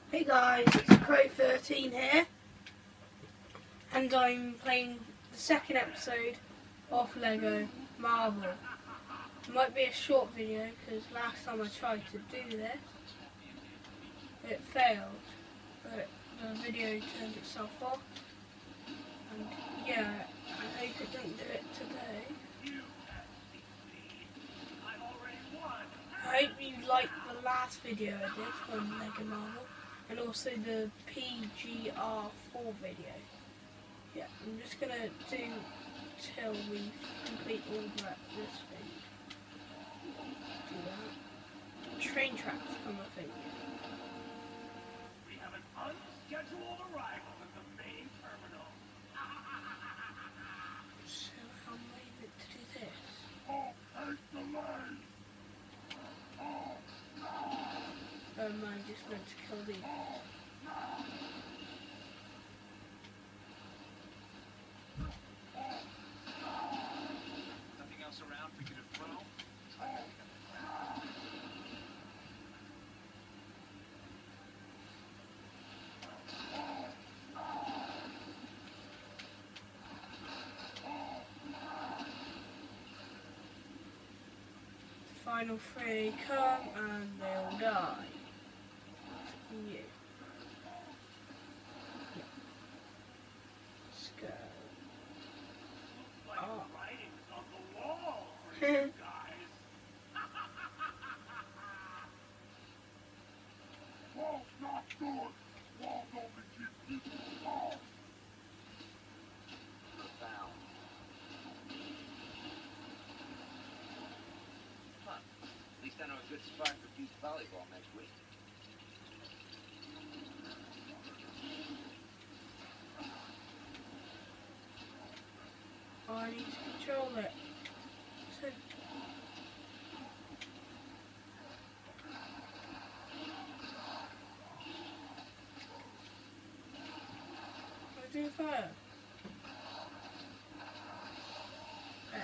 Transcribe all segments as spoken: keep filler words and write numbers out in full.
Hey guys, it's Crow thirteen here, and I'm playing the second episode of Lego Marvel. It might be a short video because last time I tried to do this, it failed, but the video turned itself off, and yeah, I hope it doesn't do it today. I hope you liked the last video I did on Lego Marvel, and also the P G R four video. Yeah, I'm just gonna do till we complete all that this thing. Do that. Train tracks come, I think. We have an unscheduled arrival at the main terminal. So how am I meant to do this? Oh, take the line. Or am I just meant to kill these? Nothing else around for you to throw? The final three come and they'll die. You. Yeah. Let's go. Like Oh. writing's on the wall for you guys. Wall's not good. Wall only keeps people small. Profound. Huh. At least I know a good spot for youth volleyball next week. Oh, I need to control it. So, I do fire. There.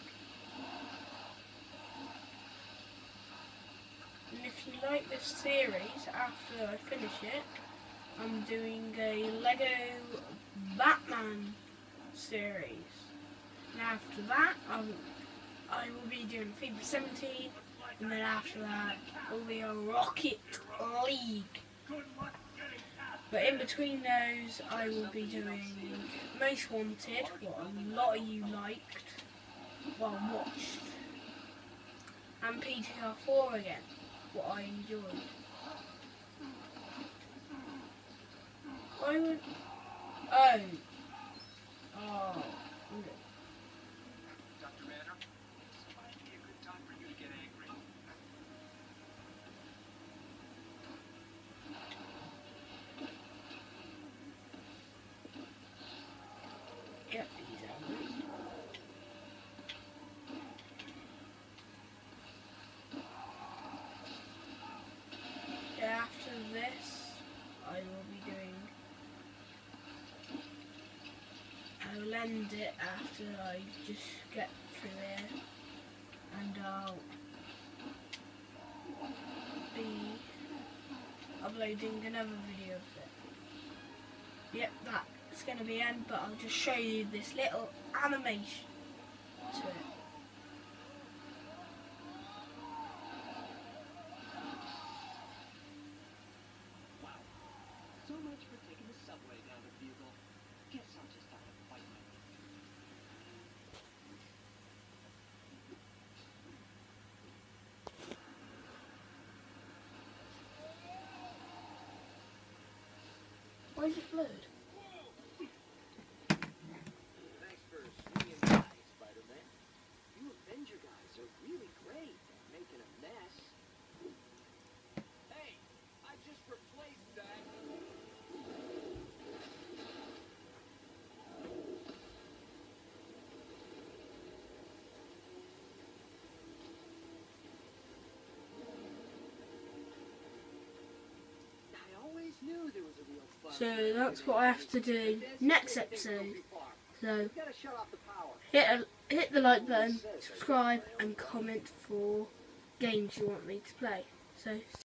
And if you like this series, after I finish it, I'm doing a Lego Batman series. And after that, um, I will be doing FIFA seventeen, and then after that, it will be a Rocket League. But in between those, I will be doing Most Wanted, what a lot of you liked, well watched, and P G R four again, what I enjoyed. Why would... Oh. Oh. Okay. Doctor Banner, this might be a good time for you to get angry. Yep, he's angry. Yeah, after this, I will be doing... I will end it after I just get through there, and I'll be uploading another video of it. Yep, that's going to be end, but I'll just show you this little animation to it. Wow. So much for taking the subway down to Bugle. Guess I'll just have to fight my way. Why is it blurred? Thanks for swinging by, Spider-Man. You Avenger guys are really great at making a mess. Hey, I just replaced that. I always knew there was a real fun. So that's what I have to do next episode. So You gotta shut off the power. hit a, hit the like button, subscribe, and comment for games you want me to play. So